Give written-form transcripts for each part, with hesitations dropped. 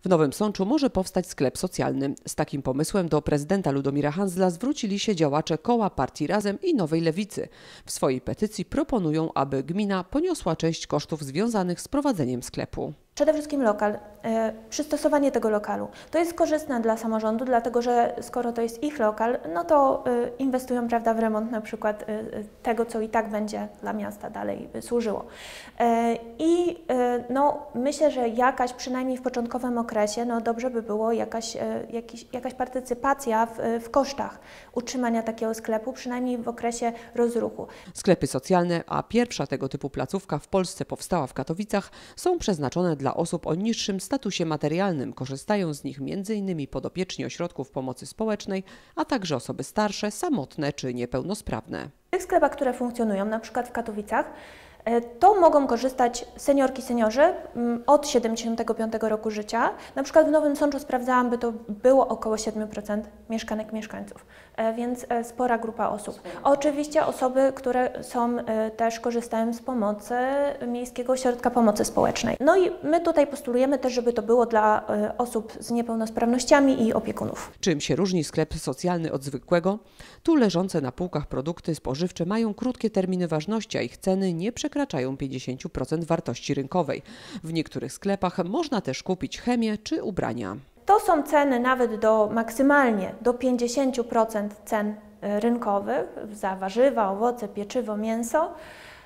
W Nowym Sączu może powstać sklep socjalny. Z takim pomysłem do prezydenta Ludomira Hanzla zwrócili się działacze koła Partii Razem i Nowej Lewicy. W swojej petycji proponują, aby gmina poniosła część kosztów związanych z prowadzeniem sklepu. Przede wszystkim lokal, przystosowanie tego lokalu. To jest korzystne dla samorządu, dlatego że skoro to jest ich lokal, no to inwestują, prawda, w remont na przykład tego, co i tak będzie dla miasta dalej służyło. No, myślę, że przynajmniej w początkowym okresie, no dobrze by było jakaś partycypacja w kosztach utrzymania takiego sklepu, przynajmniej w okresie rozruchu. Sklepy socjalne, a pierwsza tego typu placówka w Polsce powstała w Katowicach, są przeznaczone dla osób o niższym statusie materialnym. Korzystają z nich m.in. podopieczni ośrodków pomocy społecznej, a także osoby starsze, samotne czy niepełnosprawne. W tych sklepach, które funkcjonują, na przykład w Katowicach, to mogą korzystać seniorki, seniorzy od 75 roku życia. Na przykład w Nowym Sączu sprawdzałam, by to było około 7% mieszkanek, mieszkańców, więc spora grupa osób. Oczywiście osoby, które też korzystają z pomocy Miejskiego Ośrodka Pomocy Społecznej. No i my tutaj postulujemy też, żeby to było dla osób z niepełnosprawnościami i opiekunów. Czym się różni sklep socjalny od zwykłego? Tu leżące na półkach produkty spożywcze mają krótkie terminy ważności, a ich ceny nie przekraczają 50% wartości rynkowej. W niektórych sklepach można też kupić chemię czy ubrania. To są ceny nawet maksymalnie do 50% cen rynkowych za warzywa, owoce, pieczywo, mięso.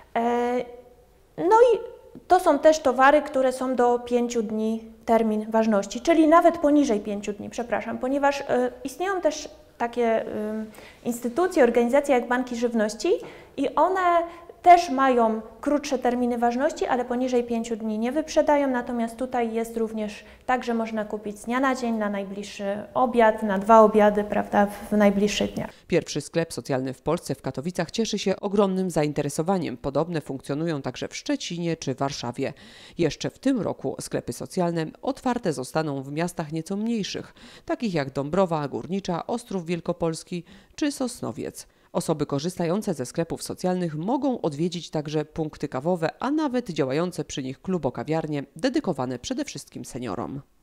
No i to są też towary, które są do 5 dni termin ważności, czyli nawet poniżej 5 dni, przepraszam, ponieważ istnieją też takie instytucje, organizacje jak banki żywności i one też mają krótsze terminy ważności, ale poniżej 5 dni nie wyprzedają, natomiast tutaj jest również tak, że można kupić z dnia na dzień, na najbliższy obiad, na 2 obiady, prawda, w najbliższych dniach. Pierwszy sklep socjalny w Polsce w Katowicach cieszy się ogromnym zainteresowaniem. Podobne funkcjonują także w Szczecinie czy Warszawie. Jeszcze w tym roku sklepy socjalne otwarte zostaną w miastach nieco mniejszych, takich jak Dąbrowa Górnicza, Ostrów Wielkopolski czy Sosnowiec. Osoby korzystające ze sklepów socjalnych mogą odwiedzić także punkty kawowe, a nawet działające przy nich klubo-kawiarnie dedykowane przede wszystkim seniorom.